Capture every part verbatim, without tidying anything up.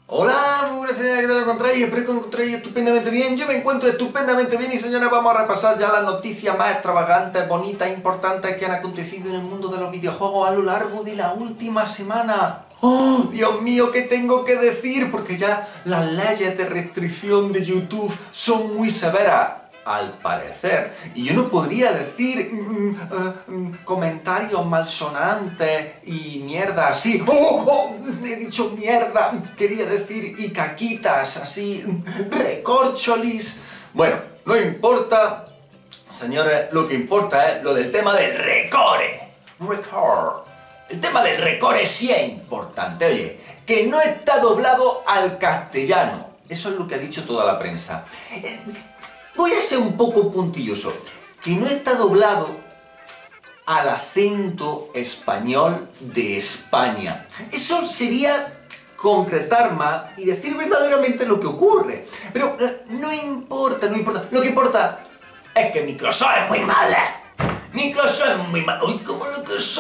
Hola, muy buenas señora, ¿qué tal encontráis? Espero que os encontréis estupendamente bien. Yo me encuentro estupendamente bien y señores, vamos a repasar ya las noticias más extravagantes, bonitas, importantes que han acontecido en el mundo de los videojuegos a lo largo de la última semana. ¡Oh, Dios mío, qué tengo que decir! Porque ya las leyes de restricción de YouTube son muy severas, al parecer. Y yo no podría decir mm, uh, mm, comentarios malsonantes y mierda así. ¡Oh, oh! He dicho mierda. Quería decir y caquitas así. Recorcholis. Bueno, no importa. Señores, lo que importa es lo del tema del recore. Record. El tema del recore sí es importante. Oye, que no está doblado al castellano. Eso es lo que ha dicho toda la prensa. Eh, Voy a ser un poco puntilloso, que no está doblado al acento español de España. Eso sería concretar más y decir verdaderamente lo que ocurre. Pero eh, no importa, no importa. Lo que importa es que Microsoft es muy mala. Microsoft es muy mala. ¡Uy, cómo lo que esa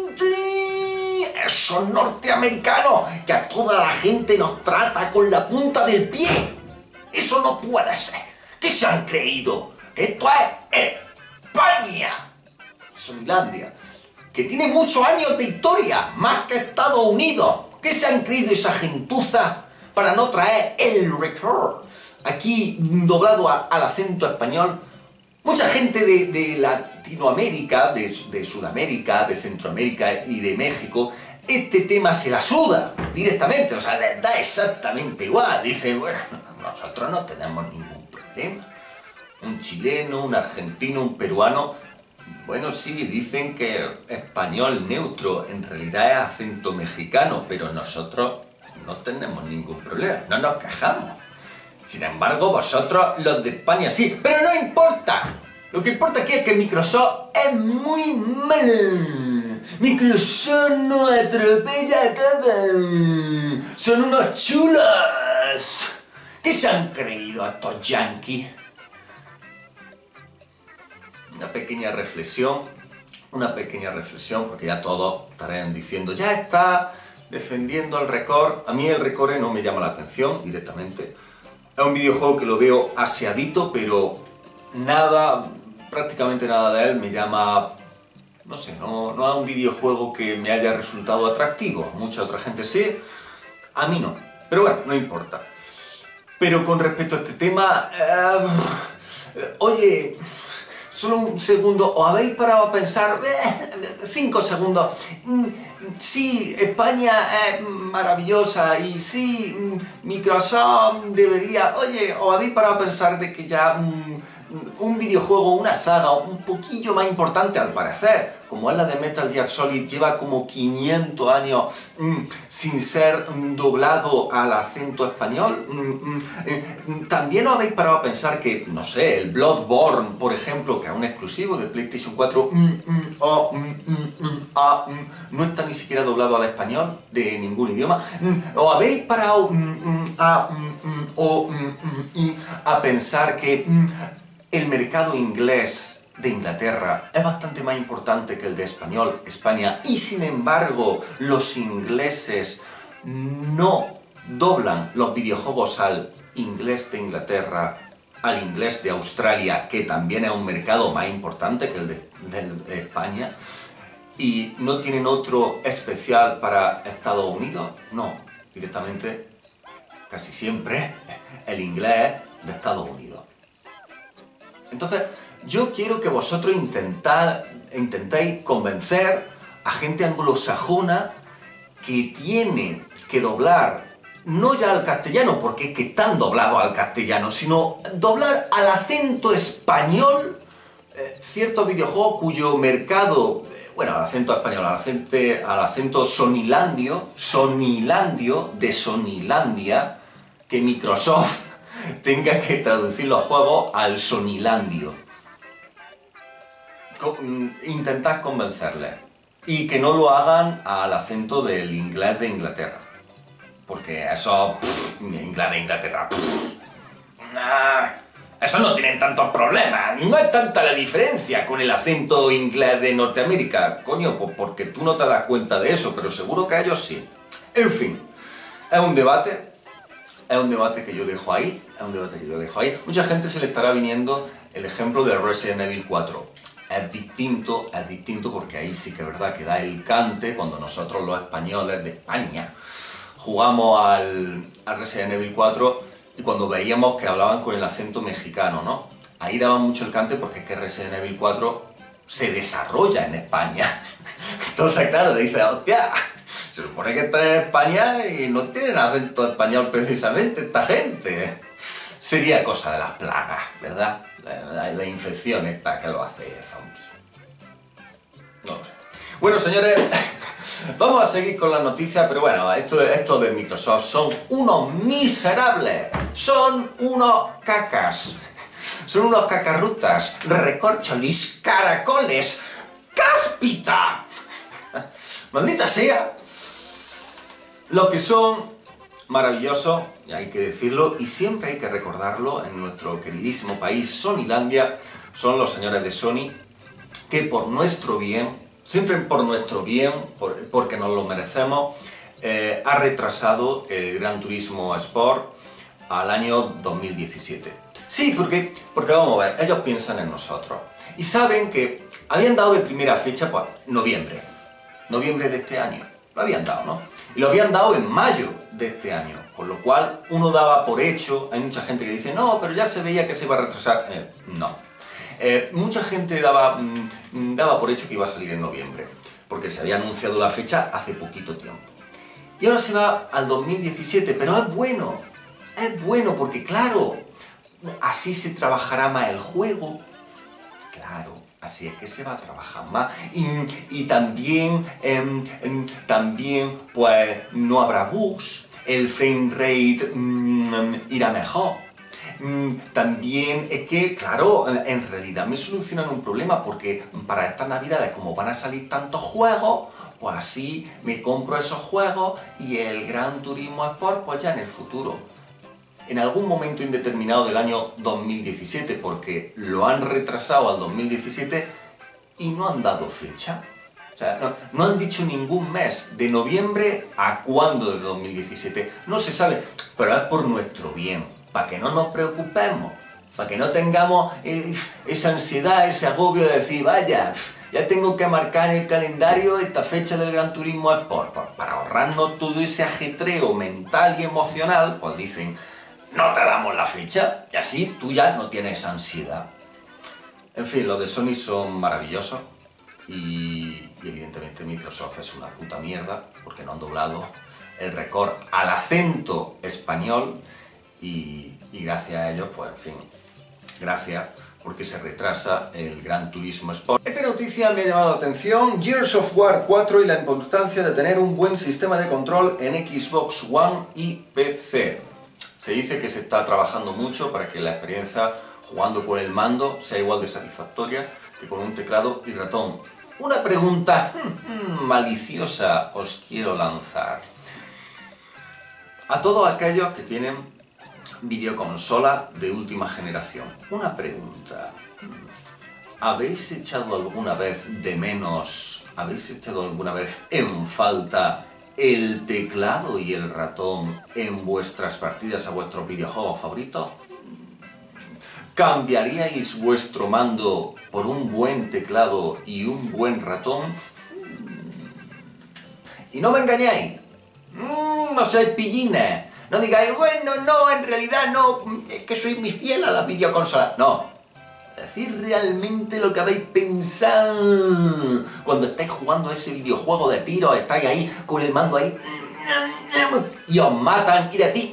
gente! Esos norteamericanos que a toda la gente nos trata con la punta del pie. Eso no puede ser. ¿Qué se han creído? Que esto es España, Sonilandia, que tiene muchos años de historia, más que Estados Unidos. ¿Qué se han creído esa gentuza para no traer el record aquí doblado a, al acento español? Mucha gente de, de Latinoamérica, de, de Sudamérica, de Centroamérica y de México, este tema se la suda directamente, o sea, les da exactamente igual. Dicen, bueno, nosotros no tenemos ningún problema. Un chileno, un argentino, un peruano, bueno, sí, dicen que español neutro, en realidad es acento mexicano, pero nosotros no tenemos ningún problema, no nos quejamos. Sin embargo, vosotros, los de España, sí, pero no importa. Lo que importa aquí es que Microsoft es muy mal. Microsoft no atropella a todos. Son unos chulos. ¿Qué se han creído estos yanquis? Una pequeña reflexión, una pequeña reflexión, porque ya todos estarían diciendo, ya está defendiendo el récord. A mí el récord no me llama la atención directamente. Es un videojuego que lo veo aseadito, pero nada, prácticamente nada de él me llama, no sé, no, no es un videojuego que me haya resultado atractivo. Mucha otra gente sí, a mí no. Pero bueno, no importa. Pero con respecto a este tema, uh, oye, solo un segundo, ¿os habéis parado a pensar? Eh, cinco segundos. Mm, sí, España es maravillosa y sí, Microsoft debería... Oye, ¿os habéis parado a pensar de que ya mm, un videojuego, una saga un poquillo más importante al parecer, como es la de Metal Gear Solid, lleva como quinientos años mmm, sin ser mmm, doblado al acento español? Mm, mm, eh, También os habéis parado a pensar que, no sé, el Bloodborne, por ejemplo, que es un exclusivo de PlayStation cuatro, mm, mm, oh, mm, mm, mm, ah, mm, no está ni siquiera doblado al español de ningún idioma. Mm, ¿Os habéis parado mm, mm, a, mm, mm, oh, mm, mm, y a pensar que mm, el mercado inglés de Inglaterra es bastante más importante que el de español, España, y sin embargo los ingleses no doblan los videojuegos al inglés de Inglaterra, al inglés de Australia, que también es un mercado más importante que el de, del de España, y no tienen otro especial para Estados Unidos? No, directamente, casi siempre, el inglés de Estados Unidos. Entonces, yo quiero que vosotros intentad, intentéis convencer a gente anglosajona que tiene que doblar, no ya al castellano, porque es que están doblados al castellano, sino doblar al acento español eh, ciertos videojuegos cuyo mercado, eh, bueno, al acento español, al acento, al acento sonilandio, sonilandio, de Sonilandia, que Microsoft tenga que traducir los juegos al sonilandio. Intentad convencerles y que no lo hagan al acento del inglés de Inglaterra, porque eso, pff, inglés de Inglaterra, pff, nah, eso no tienen tantos problemas, no es tanta la diferencia con el acento inglés de Norteamérica, coño, pues porque tú no te das cuenta de eso, pero seguro que a ellos sí. En fin, es un debate es un debate que yo dejo ahí, es un debate que yo dejo ahí. Mucha gente se le estará viniendo el ejemplo de Resident Evil cuatro. Es distinto, es distinto porque ahí sí que es verdad que da el cante cuando nosotros los españoles de España jugamos al, al Resident Evil cuatro y cuando veíamos que hablaban con el acento mexicano, ¿no? Ahí daba mucho el cante porque es que Resident Evil cuatro se desarrolla en España. Entonces, claro, dices, hostia, se supone que están en España y no tienen acento español precisamente esta gente. Sería cosa de las plagas, ¿verdad? La, la, la infección esta que lo hace zombie. No lo sé. Bueno, señores, vamos a seguir con las noticias, pero bueno, esto, esto de Microsoft son unos miserables, son unos cacas, son unos cacarrutas, recorcholis, caracoles, cáspita. Maldita sea. Lo que son maravillosos, y hay que decirlo, y siempre hay que recordarlo en nuestro queridísimo país, Sonylandia, son los señores de Sony, que por nuestro bien, siempre por nuestro bien, por, porque nos lo merecemos, eh, ha retrasado el Gran Turismo Sport al año dos mil diecisiete. Sí, porque, porque vamos a ver, ellos piensan en nosotros, y saben que habían dado de primera fecha, pues, noviembre, noviembre de este año, lo habían dado, ¿no? Y lo habían dado en mayo de este año, con lo cual uno daba por hecho, hay mucha gente que dice, no, pero ya se veía que se iba a retrasar. Eh, no. Eh, mucha gente daba, mmm, daba por hecho que iba a salir en noviembre, porque se había anunciado la fecha hace poquito tiempo. Y ahora se va al dos mil diecisiete, pero es bueno, es bueno porque claro, así se trabajará más el juego, claro. Así es que se va a trabajar más y, y también, eh, también pues no habrá bugs, el frame rate mm, irá mejor. Mm, también es que, claro, en realidad me solucionan un problema porque para estas navidades, como van a salir tantos juegos, pues así me compro esos juegos y el Gran Turismo Sport pues ya en el futuro. En algún momento indeterminado del año dos mil diecisiete, porque lo han retrasado al dos mil diecisiete y no han dado fecha. O sea, no, no han dicho ningún mes, de noviembre a cuándo de dos mil diecisiete. No se sabe, pero es por nuestro bien, para que no nos preocupemos, para que no tengamos eh, esa ansiedad, ese agobio de decir, vaya, ya tengo que marcar en el calendario esta fecha del Gran Turismo Sport. Para ahorrarnos todo ese ajetreo mental y emocional, pues dicen, no te damos la fecha, y así tú ya no tienes ansiedad. En fin, los de Sony son maravillosos, y, y evidentemente Microsoft es una puta mierda, porque no han doblado el récord al acento español, y, y gracias a ellos, pues en fin, gracias, porque se retrasa el Gran Turismo Sport. Esta noticia me ha llamado la atención, Gears of War cuatro y la importancia de tener un buen sistema de control en Xbox One y P C. Se dice que se está trabajando mucho para que la experiencia jugando con el mando sea igual de satisfactoria que con un teclado y ratón. Una pregunta hmm, maliciosa os quiero lanzar. A todos aquellos que tienen videoconsola de última generación, una pregunta. ¿Habéis echado alguna vez de menos, habéis echado alguna vez en falta el teclado y el ratón en vuestras partidas a vuestros videojuegos favoritos? ¿Cambiaríais vuestro mando por un buen teclado y un buen ratón? Y no me engañéis, no seáis pillines, no digáis, bueno, no, en realidad no, es que soy muy fiel a las videoconsolas. No, decid realmente lo que habéis pensado cuando estáis jugando ese videojuego de tiros, estáis ahí con el mando ahí y os matan y decís,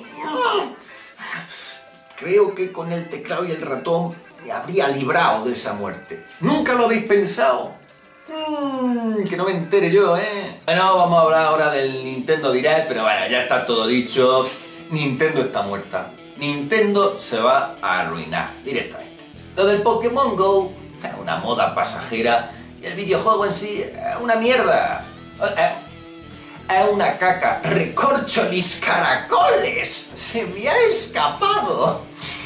creo que con el teclado y el ratón me habría librado de esa muerte. ¿Nunca lo habéis pensado? Mm, que no me entere yo, ¿eh? Bueno, vamos a hablar ahora del Nintendo Direct, pero bueno, ya está todo dicho. Nintendo está muerta. Nintendo se va a arruinar directamente. Lo del Pokémon Go es una moda pasajera y el videojuego en sí es una mierda. Es una caca. ¡Recorcholis caracoles! ¡Se me ha escapado!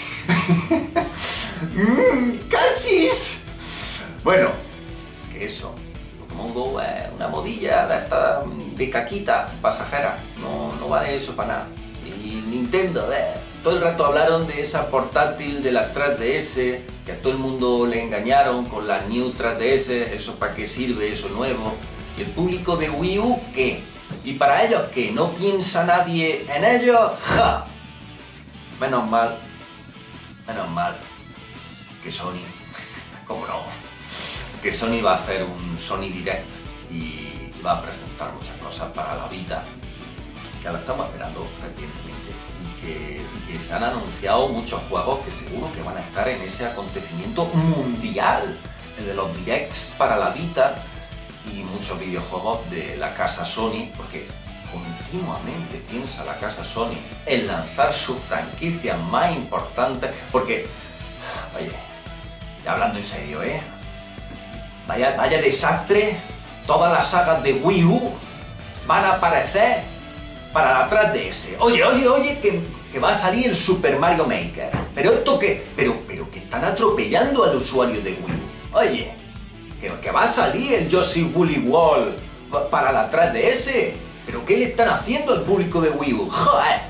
¡Mmm! ¡Cachis! Bueno, que eso. Pokémon Go es una modilla de, esta, de caquita pasajera. No, no vale eso para nada. Y Nintendo, eh, todo el rato hablaron de esa portátil de la tres D S, que a todo el mundo le engañaron con la New tres D S, eso para qué sirve, eso nuevo. ¿Y el público de Wii U qué? ¿Y para ellos qué? ¿No piensa nadie en ellos? ¡Ja! Menos mal, menos mal que Sony, cómo no, que Sony va a hacer un Sony Direct y va a presentar muchas cosas para la Vita, que la estamos esperando fervientemente, y que, y que se han anunciado muchos juegos que seguro que van a estar en ese acontecimiento mundial, el de los Directs para la Vita, y muchos videojuegos de la casa Sony, porque continuamente piensa la casa Sony en lanzar sus franquicias más importantes, porque, oye, ya hablando en serio, ¿eh? Vaya, vaya desastre, todas las sagas de Wii U van a aparecer para la tres D S. Oye, oye, oye, que, que va a salir el Super Mario Maker. Pero esto que, pero, pero que están atropellando al usuario de Wii U. Oye, que, que va a salir el Yoshi Woolly World para la tres D S. ¿Pero qué le están haciendo al público de Wii U? ¡Joder!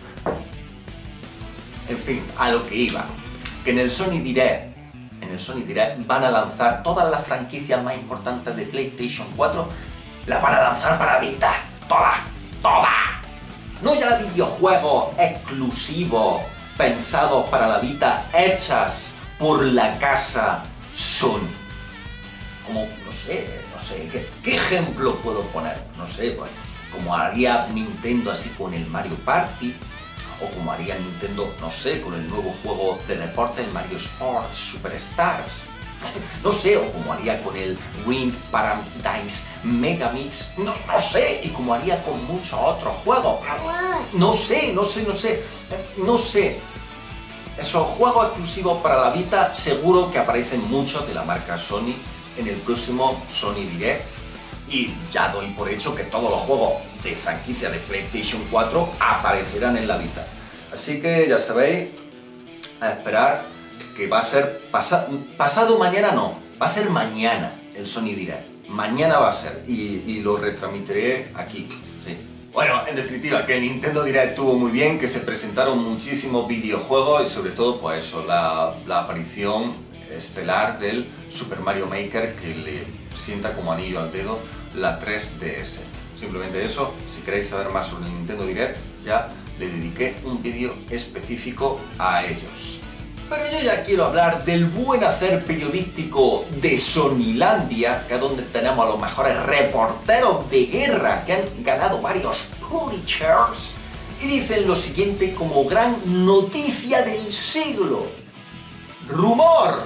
En fin, a lo que iba. Que en el Sony Direct, en el Sony Direct van a lanzar todas las franquicias más importantes de PlayStation cuatro, las van a lanzar para Vita. ¡Todas! ¡Todas! No ya videojuegos exclusivos pensados para la Vita, hechas por la casa Sony. Como, no sé, no sé, ¿qué, qué ejemplo puedo poner? No sé, pues, como haría Nintendo así con el Mario Party, o como haría Nintendo, no sé, con el nuevo juego de deporte, el Mario Sports Superstars. No sé, o como haría con el Wind Paradise Megamix, no, no sé, y como haría con muchos otros juegos. No sé, no sé, no sé, no sé. Esos juegos exclusivos para la Vita, seguro que aparecen muchos de la marca Sony en el próximo Sony Direct. Y ya doy por hecho que todos los juegos de franquicia de PlayStation cuatro aparecerán en la Vita. Así que ya sabéis, a esperar, que va a ser pasa, pasado mañana, no, va a ser mañana el Sony Direct. Mañana va a ser y, y lo retransmitiré aquí. Sí. Bueno, en definitiva, que el Nintendo Direct estuvo muy bien, que se presentaron muchísimos videojuegos y sobre todo, pues eso, la, la aparición estelar del Super Mario Maker, que le sienta como anillo al dedo la tres D S. Simplemente eso. Si queréis saber más sobre el Nintendo Direct, ya le dediqué un vídeo específico a ellos. Pero yo ya quiero hablar del buen hacer periodístico de Sonylandia, que es donde tenemos a los mejores reporteros de guerra que han ganado varios Pulitzers, y dicen lo siguiente como gran noticia del siglo. ¡Rumor!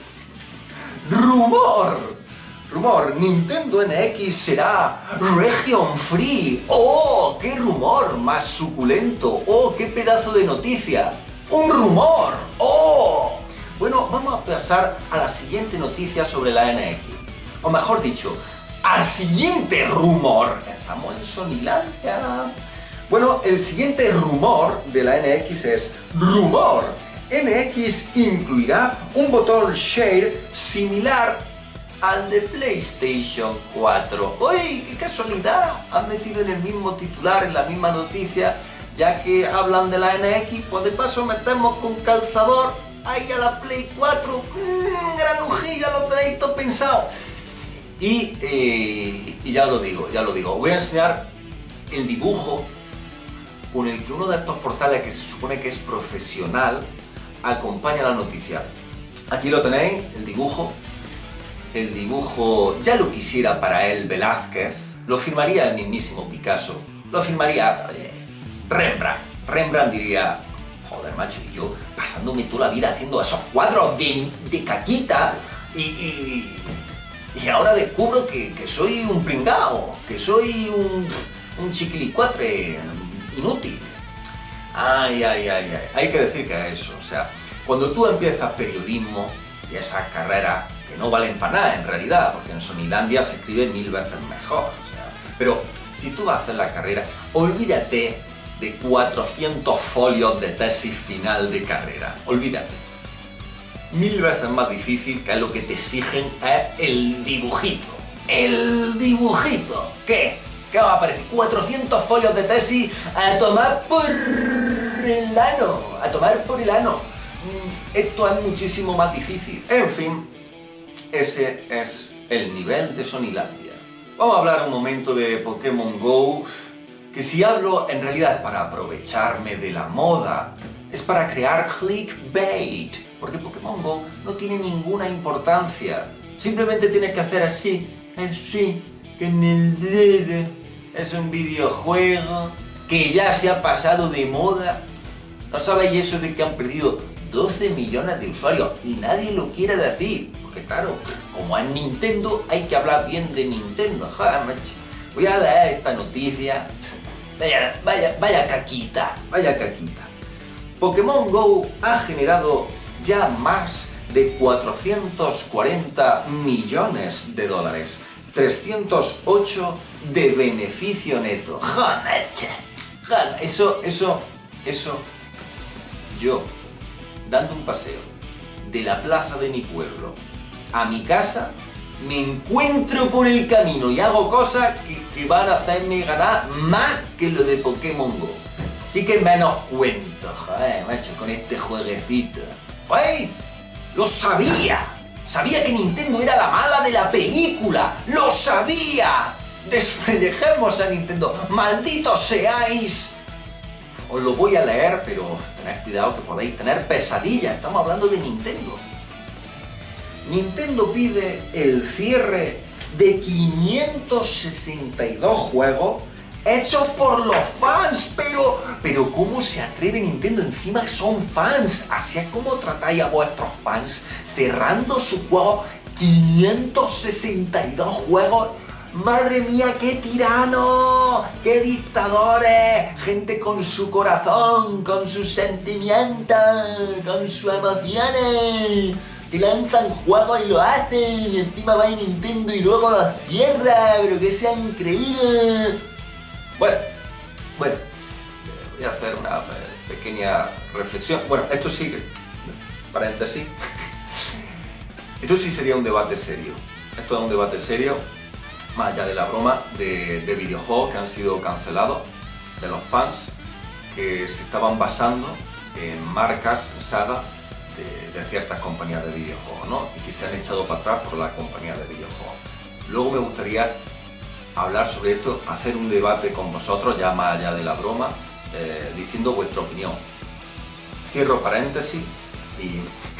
¡Rumor! Rumor, Nintendo N X será Region Free. ¡Oh, qué rumor más suculento! ¡Oh, qué pedazo de noticia! ¡Un rumor! ¡Oh! Bueno, vamos a pasar a la siguiente noticia sobre la N X. O mejor dicho, al siguiente rumor. Estamos en Sonylandia. Bueno, el siguiente rumor de la N X es rumor. N X incluirá un botón Share similar al de PlayStation cuatro. ¡Uy, qué casualidad! Han metido en el mismo titular, en la misma noticia, ya que hablan de la N X, pues de paso metemos con calzador ahí a la Play cuatro. Mmm, granujilla, lo tenéis todo pensado. Y, eh, y ya lo digo, ya lo digo. Voy a enseñar el dibujo con el que uno de estos portales que se supone que es profesional acompaña la noticia. Aquí lo tenéis, el dibujo. El dibujo ya lo quisiera para él Velázquez, lo firmaría el mismísimo Picasso, lo firmaría oye, Rembrandt. Rembrandt diría, joder macho, y yo pasándome toda la vida haciendo esos cuadros de, de caquita y, y, y ahora descubro que, que soy un pringao, que soy un, un chiquilicuatre inútil. Ay, ay, ay, ay, hay que decir que eso, o sea, cuando tú empiezas periodismo y esa carrera que no valen para nada en realidad, porque en Sonylandia se escribe mil veces mejor, o sea, pero si tú vas a hacer la carrera, olvídate de cuatrocientos folios de tesis final de carrera, olvídate. Mil veces más difícil, que es lo que te exigen, es el dibujito. El dibujito, ¿qué? ¿Qué va a aparecer? cuatrocientos folios de tesis a tomar por el ano. A tomar por el ano. Esto es muchísimo más difícil. En fin, ese es el nivel de Sonylandia. Vamos a hablar un momento de Pokémon Go, que si hablo en realidad es para aprovecharme de la moda, es para crear clickbait, porque Pokémon Go no tiene ninguna importancia. Simplemente tienes que hacer así, así, con el dedo. Es un videojuego que ya se ha pasado de moda. ¿No sabéis eso de que han perdido doce millones de usuarios y nadie lo quiere decir? Porque claro, como es Nintendo, hay que hablar bien de Nintendo. Joder, macho. Voy a leer esta noticia. Vaya, vaya, vaya caquita, vaya caquita. Pokémon Go ha generado ya más de cuatrocientos cuarenta millones de dólares. trescientos ocho de beneficio neto. Joder, joder. Eso, eso, eso. Yo, dando un paseo de la plaza de mi pueblo a mi casa, me encuentro por el camino y hago cosas que, que van a hacerme ganar más que lo de Pokémon Go. Así que menos cuento, joder, macho, con este jueguecito. ¡Ay! ¡Lo sabía! Sabía que Nintendo era la mala de la película. ¡Lo sabía! Despellejemos a Nintendo. ¡Malditos seáis! Os lo voy a leer, pero tened cuidado que podéis tener pesadillas. Estamos hablando de Nintendo. Nintendo pide el cierre de quinientos sesenta y dos juegos hechos por los fans. Pero, pero ¿cómo se atreve Nintendo? Encima son fans. Así es como tratáis a vuestros fans, cerrando sus juegos. quinientos sesenta y dos juegos. ¡Madre mía, qué tirano! ¡Qué dictadores! Gente con su corazón, con sus sentimientos, con sus emociones. Que lanzan juegos y lo hacen. Y encima va a Nintendo y luego lo cierra. ¡Pero que sea increíble! Bueno, bueno. Voy a hacer una pequeña reflexión. Bueno, esto sí, paréntesis. Esto sí sería un debate serio. Esto es un debate serio. Más allá de la broma de, de videojuegos que han sido cancelados, de los fans que se estaban basando en marcas, en sagas de, de ciertas compañías de videojuegos, ¿no? Y que se han echado para atrás por las compañías de videojuegos. Luego me gustaría hablar sobre esto, hacer un debate con vosotros, ya más allá de la broma, eh, diciendo vuestra opinión. Cierro paréntesis y...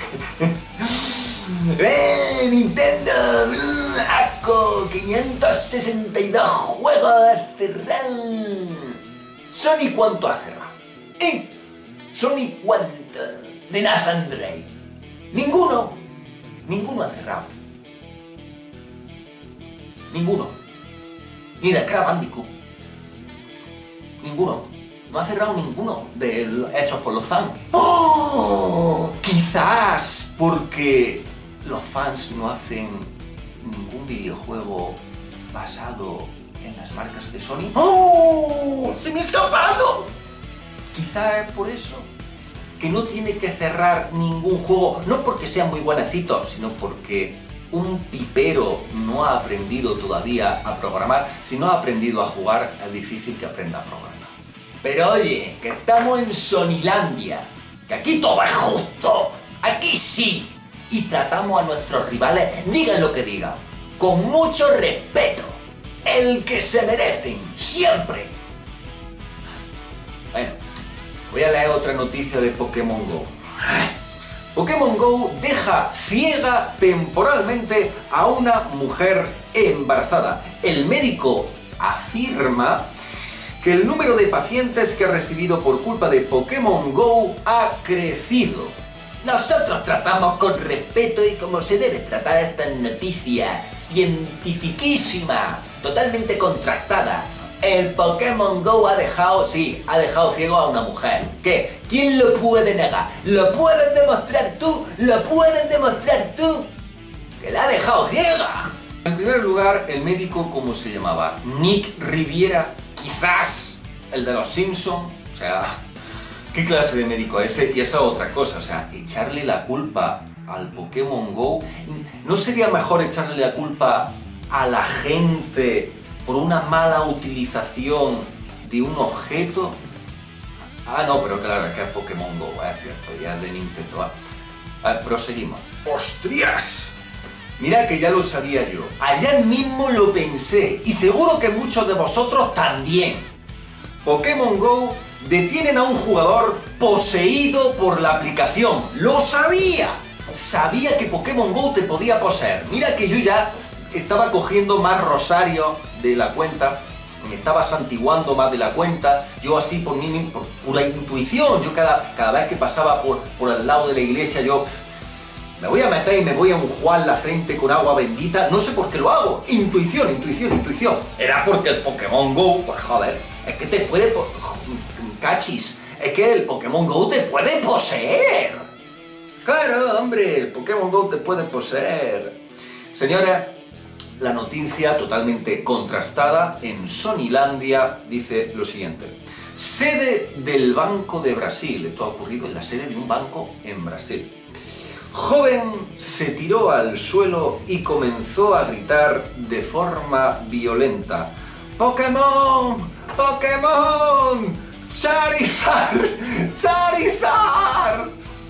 ¡Eh, Nintendo! ¡Asco! quinientos sesenta y dos juegos a cerrar. ¿Sony cuánto ha cerrado? ¿Eh? ¿Sony cuánto? De Nathan Drake. Ninguno. Ninguno ha cerrado. Ninguno. Ni de Crash Bandicoot. Ninguno. No ha cerrado ninguno de los hechos por los fans. ¡Oh! Quizás porque los fans no hacen ningún videojuego basado en las marcas de Sony. ¡Oh! ¡Se me ha escapado! Quizás es por eso que no tiene que cerrar ningún juego, no porque sean muy buenecitos, sino porque un pipero no ha aprendido todavía a programar. Si no ha aprendido a jugar, es difícil que aprenda a programar. Pero oye, que estamos en Sonylandia, que aquí todo es justo, aquí sí, y tratamos a nuestros rivales, digan lo que digan, con mucho respeto, el que se merecen, siempre. Bueno, voy a leer otra noticia de Pokémon Go. Pokémon Go deja ciega temporalmente a una mujer embarazada. El médico afirma que el número de pacientes que ha recibido por culpa de Pokémon Go ha crecido. Nosotros tratamos con respeto y como se debe tratar esta noticia cientifiquísima, totalmente contrastada. El Pokémon Go ha dejado, sí, ha dejado ciego a una mujer. ¿Qué? ¿Quién lo puede negar? ¿Lo puedes demostrar tú? ¿Lo puedes demostrar tú? ¡Que la ha dejado ciega! En primer lugar, el médico, ¿cómo se llamaba? Nick Riviera. Quizás el de los Simpsons, o sea, ¿qué clase de médico es ese? Y esa otra cosa, o sea, echarle la culpa al Pokémon Go. ¿No sería mejor echarle la culpa a la gente por una mala utilización de un objeto. Ah, no, pero claro, es que es Pokémon Go, es cierto, ya es de Nintendo. A ver, proseguimos. ¡Hostias! Mira que ya lo sabía yo, ayer mismo lo pensé, y seguro que muchos de vosotros también. Pokémon Go detienen a un jugador poseído por la aplicación. ¡Lo sabía! Sabía que Pokémon Go te podía poseer. Mira que yo ya estaba cogiendo más rosario de la cuenta, me estaba santiguando más de la cuenta, yo así por mí, por pura intuición, yo cada, cada vez que pasaba por, por el lado de la iglesia, yo me voy a meter y me voy a enjuagar la frente con agua bendita, no sé por qué lo hago, intuición, intuición, intuición. Era porque el Pokémon Go, pues joder, es que te puede, cachis, es que el Pokémon Go te puede poseer. Claro, hombre, el Pokémon Go te puede poseer. Señora, la noticia totalmente contrastada en Sonylandia dice lo siguiente. Sede del Banco de Brasil. Esto ha ocurrido en la sede de un banco en Brasil. Joven se tiró al suelo y comenzó a gritar de forma violenta. ¡Pokémon! ¡Pokémon! ¡Charizard! ¡Charizard!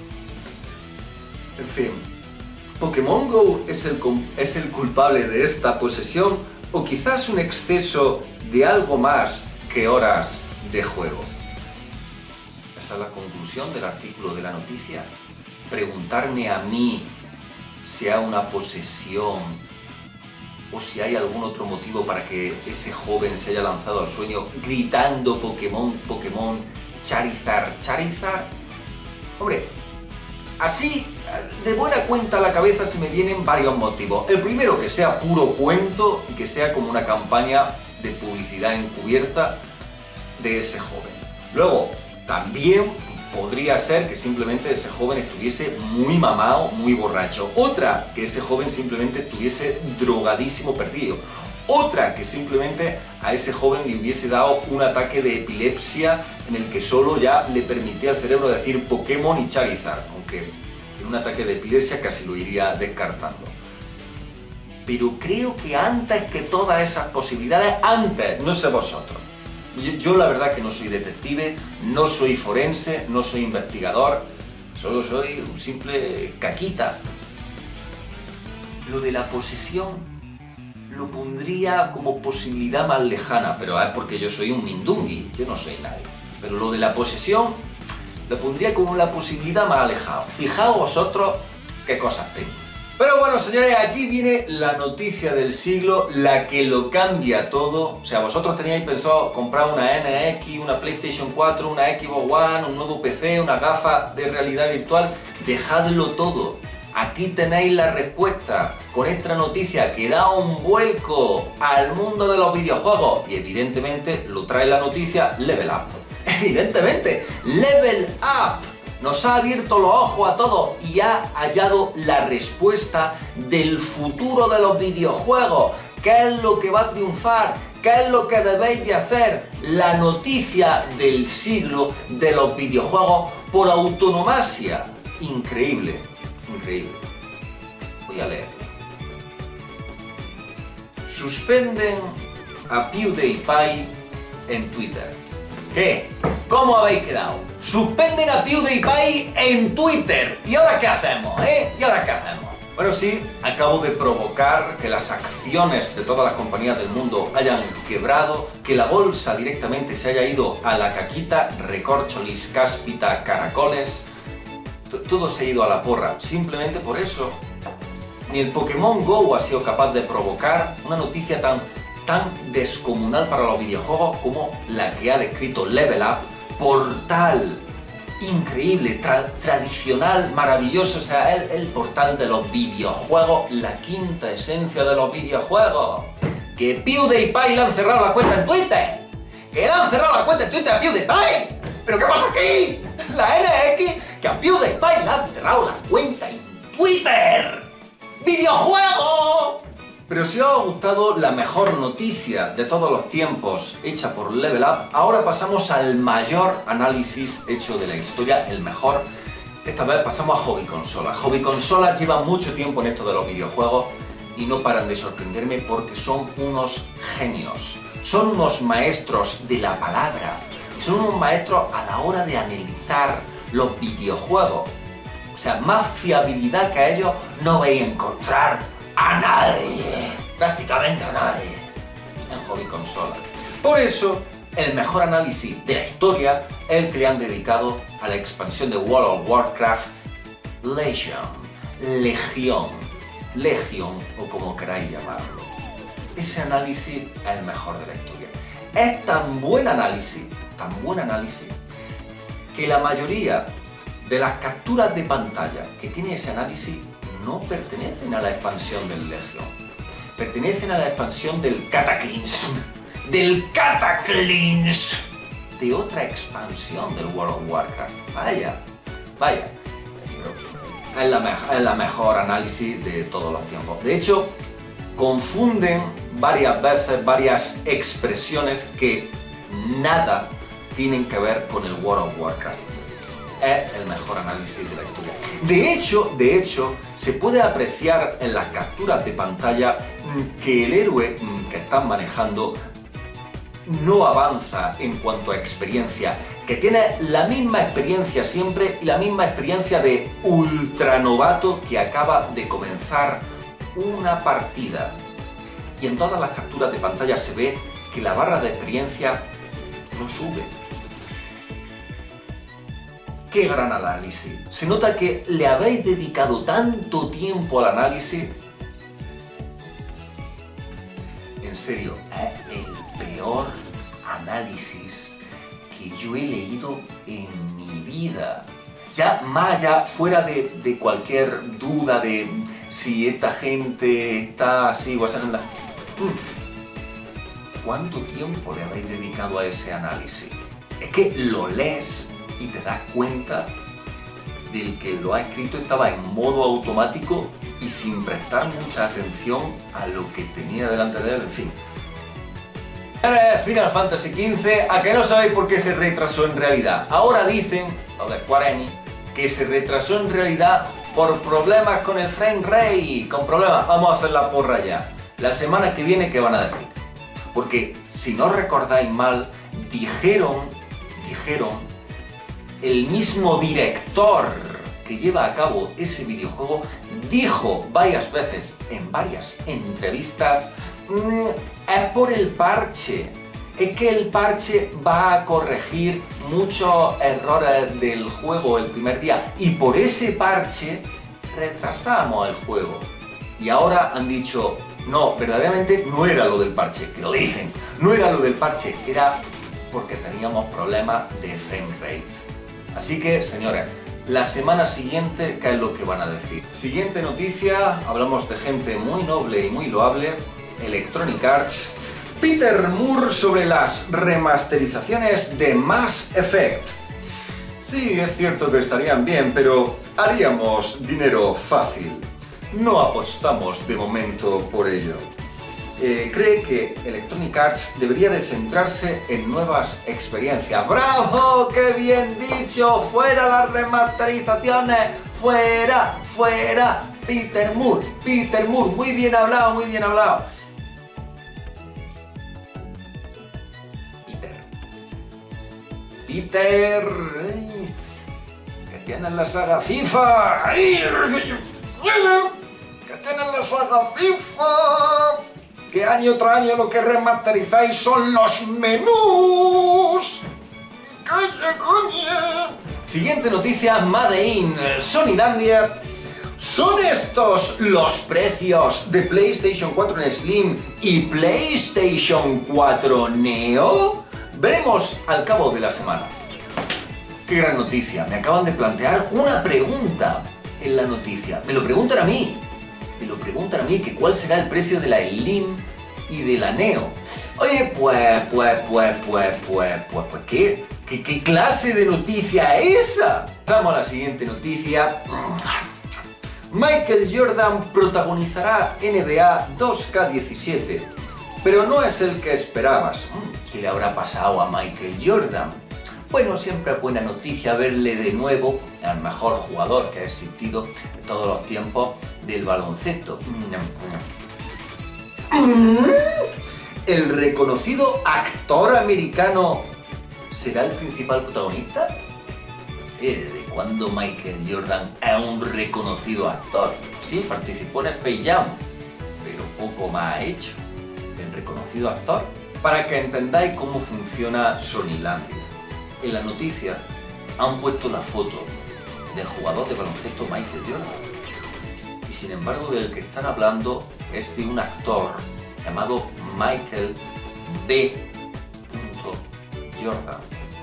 En fin. ¿Pokémon Go es el, es el culpable de esta posesión o quizás un exceso de algo más que horas de juego? Esa es la conclusión del artículo de la noticia. Preguntarme a mí si hay una posesión o si hay algún otro motivo para que ese joven se haya lanzado al sueño gritando Pokémon, Pokémon, Charizard, Charizard. Hombre, así, de buena cuenta a la cabeza se me vienen varios motivos. El primero, que sea puro cuento y que sea como una campaña de publicidad encubierta de ese joven. Luego, también podría ser que simplemente ese joven estuviese muy mamado, muy borracho. Otra, que ese joven simplemente estuviese drogadísimo perdido. Otra, que simplemente a ese joven le hubiese dado un ataque de epilepsia en el que solo ya le permitía al cerebro decir Pokémon y Charizard, aunque en un ataque de epilepsia casi lo iría descartando. Pero creo que antes que todas esas posibilidades, antes, no sé vosotros, yo, yo la verdad que no soy detective, no soy forense, no soy investigador, solo soy un simple caquita. Lo de la posesión lo pondría como posibilidad más lejana, pero es porque yo soy un mindungui, yo no soy nadie. Pero lo de la posesión lo pondría como la posibilidad más alejada. Fijaos vosotros qué cosas tengo. Pero bueno, señores, aquí viene la noticia del siglo, la que lo cambia todo. O sea, vosotros teníais pensado comprar una N X, una PlayStation cuatro, una Xbox One, un nuevo P C, una gafa de realidad virtual. Dejadlo todo. Aquí tenéis la respuesta con esta noticia que da un vuelco al mundo de los videojuegos. Y evidentemente lo trae la noticia Level Up. Evidentemente, Level Up nos ha abierto los ojos a todos y ha hallado la respuesta del futuro de los videojuegos. ¿Qué es lo que va a triunfar? ¿Qué es lo que debéis de hacer? La noticia del siglo de los videojuegos por autonomasia. Increíble, increíble. Voy a leer. Suspenden a PewDiePie en Twitter. ¿Qué? ¿Cómo habéis quedado? Suspenden a PewDiePie en Twitter. ¿Y ahora qué hacemos, eh? ¿Y ahora qué hacemos? Bueno, sí, acabo de provocar que las acciones de todas las compañías del mundo hayan quebrado, que la bolsa directamente se haya ido a la caquita, recorcholis, cáspita, caracoles. Todo se ha ido a la porra. Simplemente por eso, ni el Pokémon Go ha sido capaz de provocar una noticia tan... tan descomunal para los videojuegos como la que ha descrito Level Up, portal increíble, tra tradicional, maravilloso, o sea, el, el portal de los videojuegos, la quinta esencia de los videojuegos. Que PewDiePie le han cerrado la cuenta en Twitter, que le han cerrado la cuenta en Twitter a PewDiePie. ¿Pero qué pasa aquí? La N X, que a PewDiePie le han cerrado la cuenta en Twitter. ¡Videojuego! Pero si os ha gustado la mejor noticia de todos los tiempos hecha por Level Up, ahora pasamos al mayor análisis hecho de la historia, el mejor. Esta vez pasamos a Hobby Consolas. Hobby Consolas lleva mucho tiempo en esto de los videojuegos y no paran de sorprenderme porque son unos genios, son unos maestros de la palabra, son unos maestros a la hora de analizar los videojuegos. O sea, más fiabilidad que a ellos no vais a encontrar a nadie, prácticamente a nadie, en hobby consola. Por eso, el mejor análisis de la historia es el que le han dedicado a la expansión de World of Warcraft Legion, Legión, Legion o como queráis llamarlo. Ese análisis es el mejor de la historia. Es tan buen análisis, tan buen análisis, que la mayoría de las capturas de pantalla que tiene ese análisis no pertenecen a la expansión del Legion, pertenecen a la expansión del Cataclysm, del Cataclysm, de otra expansión del World of Warcraft. Vaya, vaya, es la, me es la mejor análisis de todos los tiempos. De hecho, confunden varias veces varias expresiones que nada tienen que ver con el World of Warcraft. Es el mejor análisis de la historia. De hecho, de hecho, se puede apreciar en las capturas de pantalla que el héroe que están manejando no avanza en cuanto a experiencia, que tiene la misma experiencia siempre y la misma experiencia de ultranovato que acaba de comenzar una partida. Y en todas las capturas de pantalla se ve que la barra de experiencia no sube. ¡Qué gran análisis! Se nota que le habéis dedicado tanto tiempo al análisis. En serio, es el peor análisis que yo he leído en mi vida. Ya más allá, fuera de, de cualquier duda de si esta gente está así o así. ¿Cuánto tiempo le habéis dedicado a ese análisis? Es que lo lees y te das cuenta del que lo ha escrito estaba en modo automático y sin prestar mucha atención a lo que tenía delante de él, en fin. Final Fantasy quince, a que no sabéis por qué se retrasó en realidad. Ahora dicen, los de Square Enix, que se retrasó en realidad por problemas con el frame rate, con problemas. Vamos a hacer la porra ya. La semana que viene, ¿qué van a decir? Porque, si no recordáis mal, dijeron, dijeron, el mismo director que lleva a cabo ese videojuego dijo varias veces en varias entrevistas mmm, es por el parche, es que el parche va a corregir muchos errores del juego el primer día y por ese parche retrasamos el juego. Y ahora han dicho, no, verdaderamente no era lo del parche, que lo dicen, no era lo del parche, era porque teníamos problemas de frame rate. Así que, señores, la semana siguiente, ¿qué es lo que van a decir? Siguiente noticia, hablamos de gente muy noble y muy loable, Electronic Arts. Peter Moore sobre las remasterizaciones de Mass Effect. Sí, es cierto que estarían bien, pero haríamos dinero fácil. No apostamos de momento por ello. Eh, cree que Electronic Arts debería de centrarse en nuevas experiencias. ¡Bravo! ¡Qué bien dicho! ¡Fuera las remasterizaciones! ¡Fuera! ¡Fuera! Peter Moore, Peter Moore, muy bien hablado, muy bien hablado. Peter. Peter... ¡Ay! Que tienes la saga FIFA. ¡Ay! Que tienes la saga FIFA. Que año tras año lo que remasterizáis son los menús. ¡Calla, coña! Siguiente noticia, Made in Sonylandia. ¿Son estos los precios de PlayStation cuatro en Slim y PlayStation cuatro Neo? Veremos al cabo de la semana. ¡Qué gran noticia! Me acaban de plantear una pregunta en la noticia. Me lo preguntan a mí. Me lo preguntan a mí que cuál será el precio de la Slim y de la Neo. Oye, pues, pues, pues, pues, pues, pues, pues, ¿qué? ¿Qué, qué clase de noticia es esa? Pasamos a la siguiente noticia. Michael Jordan protagonizará N B A dos K diecisiete, pero no es el que esperabas. ¿Qué le habrá pasado a Michael Jordan? Bueno, siempre es buena noticia verle de nuevo al mejor jugador que ha existido en todos los tiempos del baloncesto. ¿El reconocido actor americano será el principal protagonista? ¿Desde cuándo Michael Jordan es un reconocido actor? Sí, participó en Space Jam, pero poco más ha hecho. ¿El reconocido actor? Para que entendáis cómo funciona Sonylandia, en la noticia han puesto la foto del jugador de baloncesto Michael Jordan. Y sin embargo del que están hablando es de un actor llamado Michael B. Jordan.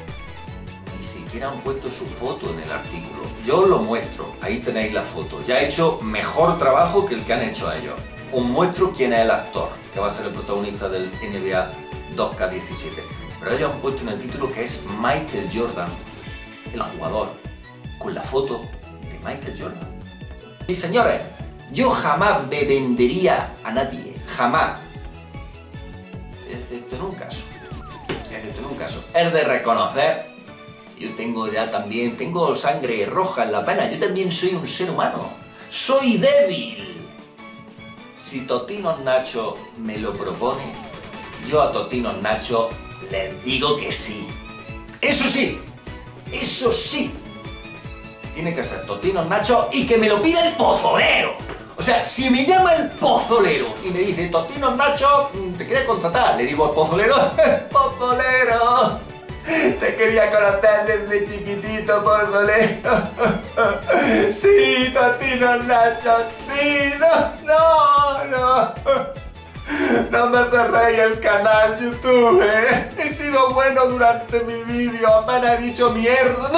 Ni siquiera han puesto su foto en el artículo. Yo os lo muestro, ahí tenéis la foto. Ya he hecho mejor trabajo que el que han hecho ellos. Os muestro quién es el actor, que va a ser el protagonista del N B A dos K diecisiete. Pero ellos han puesto en el título que es Michael Jordan, el jugador, con la foto de Michael Jordan. Y señores, yo jamás me vendería a nadie, jamás. Excepto en un caso. Excepto en un caso. Es de reconocer. Yo tengo ya también, tengo sangre roja en la vena. Yo también soy un ser humano. Soy débil. Si Totino Nacho me lo propone, yo a Totino Nacho les digo que sí. Eso sí, eso sí. Tiene que ser Totino Nacho y que me lo pida el pozolero. O sea, si me llama el pozolero y me dice, Totino Nacho, te quería contratar, le digo al pozolero, pozolero, te quería conocer desde chiquitito, pozolero. Sí, Totino Nacho, sí, no, no, no. No me cerréis el canal YouTube, ¿eh? He sido bueno durante mi vídeo, apenas he dicho mierda,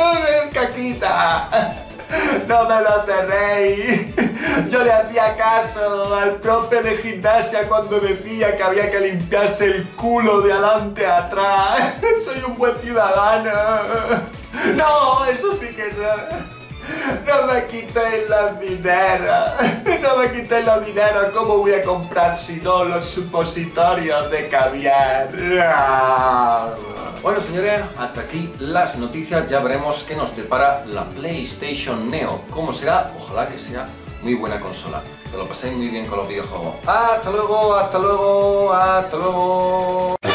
caquita. No me lo cerréis. Yo le hacía caso al profe de gimnasia cuando decía que había que limpiarse el culo de adelante a atrás. Soy un buen ciudadano. No, eso sí que no. No me quitéis los dineros. No me quitéis los dineros. ¿Cómo voy a comprar si no los supositorios de caviar? Bueno, señores, hasta aquí las noticias. Ya veremos qué nos depara la PlayStation Neo. ¿Cómo será? Ojalá que sea muy buena consola. Que lo paséis muy bien con los videojuegos. Hasta luego, hasta luego, hasta luego.